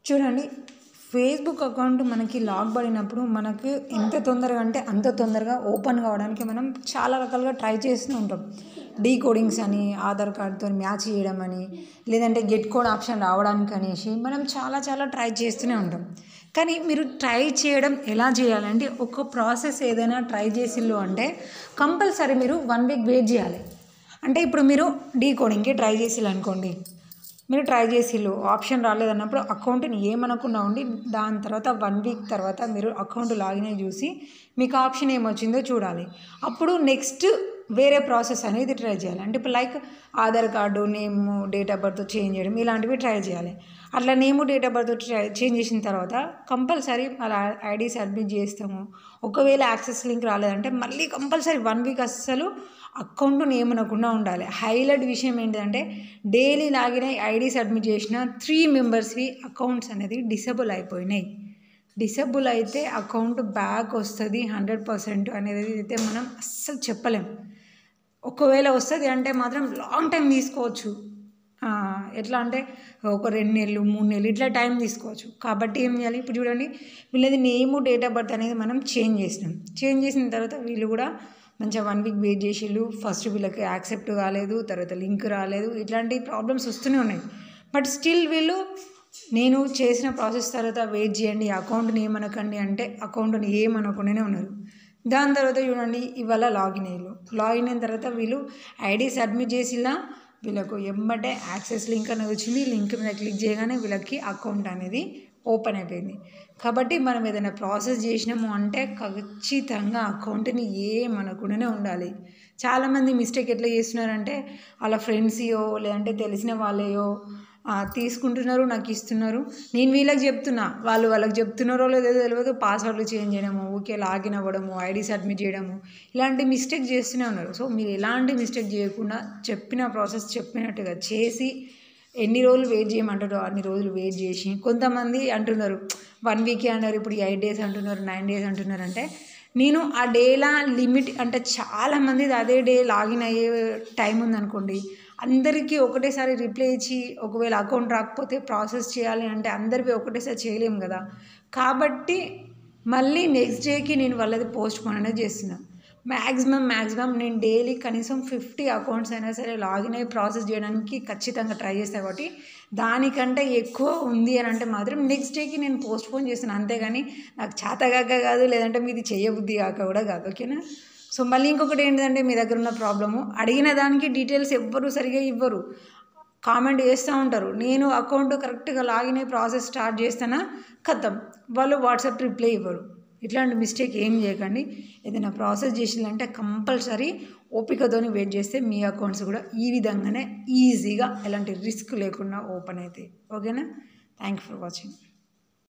చూడండి, Facebook account మనకి lock పడినప్పుడు మనకు ఎంత తొందరగా అంటే అంత తొందరగా ఓపెన్ కావడానికి మనం చాలా రకాలుగా ట్రై చేస్తూ ఉంటాం. డీకోడింగ్స్ అని, ఆధార్ కార్డ్‌తోని మ్యాచ్ చేయడం అని, లేదంటే గెట్ కోడ్ ఆప్షన్ రావడానికి అనేసి మనం చాలా ట్రై చేస్తూనే ఉంటాం. కానీ మీరు ట్రై చేయడం ఎలా చేయాలంటే, ఒక ప్రాసెస్ ఏదైనా ట్రై చేసిల్లు అంటే కంపల్సరీ మీరు 1 వీక్ వెయిట్ చేయాలి. అంటే ఇప్పుడు మీరు డీకోడింగ్‌కి ట్రై చేసిల్లనుకోండి, మీరు ట్రై చేసిల్లు ఆప్షన్ రాలేదన్నప్పుడు అకౌంట్ని ఏమనకుండా ఉండి దాని తర్వాత 1 వీక్ తర్వాత మీరు అకౌంట్ లాగిన్ అయ్యి చూసి మీకు ఆప్షన్ ఏమొచ్చిందో చూడాలి. అప్పుడు నెక్స్ట్ వేరే ప్రాసెస్ అనేది ట్రై చేయాలి. అంటే ఇప్పుడు like Aadhaar card name, date of birth change చేయడం ఇలాంటివి ట్రై చేయాలి. అట్లా name, date of birth change చేసిన తర్వాత కంపల్సరీ అలా ఐడి సబ్మిట్ చేస్తాము. ఒకవేళ యాక్సెస్ లింక్ రాలేదంటే మళ్ళీ కంపల్సరీ 1 వీక్ అస్సలు అకౌంట్ ఏమనకుండా ఉండాలి. హైలైట్ విషయం ఏంటంటే డైలీ లాగిన్ అయ్యి ఐడి సబ్మిట్ చేసిన 3 మెంబర్స్వి అకౌంట్స్ అనేది డిసేబుల్ అయిపోయినాయి. డిసేబుల్ అయితే అకౌంట్ బ్యాక్ వస్తుంది 100% అనేది అయితే మనం అస్సలు చెప్పలేం. ఒకవేళ వస్తుంది అంటే మాత్రం లాంగ్ టైం తీసుకోవచ్చు. ఎట్లా అంటే ఒక 2 నెలలు 3 నెలలు ఇట్లా టైం తీసుకోవచ్చు. కాబట్టి ఏం చేయాలి, ఇప్పుడు చూడండి వీళ్ళది నేము, డేట్ ఆఫ్ బర్త్ అనేది మనం చేంజ్ చేసినాం. చేంజ్ చేసిన తర్వాత వీళ్ళు కూడా మంచిగా 1 వీక్ వెయిట్ చేసిళ్ళు. ఫస్ట్ వీళ్ళకి యాక్సెప్ట్ కాలేదు, తర్వాత లింక్ రాలేదు, ఇట్లాంటి ప్రాబ్లమ్స్ వస్తూనే ఉన్నాయి. బట్ స్టిల్ వీళ్ళు నేను చేసిన ప్రాసెస్ తర్వాత వెయిట్ చేయండి, అకౌంట్ని ఏమనకండి అంటే అకౌంట్ని ఏమనకుండానే ఉన్నారు. దాని తర్వాత చూడండి ఇవాళ లాగిన్ అయిన తర్వాత వీళ్ళు ఐడి సబ్మిట్ చేసిలా, వీళ్ళకు ఎమ్మటే యాక్సెస్ లింక్ అనేది వచ్చింది. లింక్ మీద క్లిక్ చేయగానే వీళ్ళకి అకౌంట్ అనేది ఓపెన్ అయిపోయింది. కాబట్టి మనం ఏదైనా ప్రాసెస్ చేసినాము అంటే ఖచ్చితంగా అకౌంట్ని ఏమనకుండానే ఉండాలి. చాలామంది మిస్టేక్ ఎట్లా చేస్తున్నారంటే వాళ్ళ ఫ్రెండ్స్యో లేదంటే తెలిసిన వాళ్ళయో తీసుకుంటున్నారు, నాకు ఇస్తున్నారు, నేను వీళ్ళకి చెప్తున్నా, వాళ్ళకి చెప్తున్నారో లేదో తెలియదు, పాస్వర్డ్లు చేంజ్ చేయడము, ఊరికే లాగిన్ అవ్వడము, ఐడి సబ్మిట్ చేయడము, ఇలాంటి మిస్టేక్ చేస్తూనే ఉన్నారు. సో మీరు ఎలాంటి మిస్టేక్ చేయకుండా చెప్పిన ప్రాసెస్ చెప్పినట్టుగా చేసి ఎన్ని రోజులు వెయిట్ చేయమంటారో అన్ని రోజులు వెయిట్ చేసి, కొంతమంది అంటున్నారు 1 వీకే అన్నారు, ఇప్పుడు 8 డేస్ అంటున్నారు, 9 డేస్ అంటున్నారు. అంటే నేను ఆ డేలా లిమిట్ అంటే చాలామంది అదే డే లాగిన్ అయ్యే టైం ఉందనుకోండి, అందరికీ ఒకటేసారి రిప్లై ఇచ్చి ఒకవేళ అకౌంట్ రాకపోతే ప్రాసెస్ చేయాలి అంటే అందరివి ఒకటేసారి చేయలేము కదా. కాబట్టి మళ్ళీ నెక్స్ట్ డేకి నేను వాళ్ళది పోస్ట్ పోన్ అనేది చేస్తున్నాను. మ్యాక్సిమం నేను డైలీ కనీసం 50 అకౌంట్స్ అయినా సరే లాగిన్ అయ్యి ప్రాసెస్ చేయడానికి ఖచ్చితంగా ట్రై చేస్తాను. కాబట్టి దానికంటే ఎక్కువ ఉంది అని అంటే మాత్రం నెక్స్ట్ డేకి నేను పోస్ట్ పోన్ చేస్తున్నాను. అంతేగాని నాకు చేతగాక కాదు, లేదంటే మీది చేయబుద్ధి కాక కూడా కాదు. ఓకేనా. సో మళ్ళీ ఇంకొకటి ఏంటంటే మీ దగ్గర ఉన్న ప్రాబ్లము, అడిగిన దానికి డీటెయిల్స్ ఎవ్వరు సరిగా ఇవ్వరు, కామెంట్ చేస్తూ ఉంటారు. నేను అకౌంట్ కరెక్ట్గా లాగిన్ అయ్యి ప్రాసెస్ స్టార్ట్ చేస్తానా ఖతం, వాళ్ళు వాట్సాప్ రిప్లై ఇవ్వరు. ఇట్లాంటి మిస్టేక్ ఏం చేయకండి. ఏదైనా ప్రాసెస్ చేసిందంటే కంపల్సరీ ఓపికతోని వెయిట్ చేస్తే మీ అకౌంట్స్ కూడా ఈ విధంగానే ఈజీగా ఎలాంటి రిస్క్ లేకుండా ఓపెన్ అవుతాయి. ఓకేనా. Thank you for watching.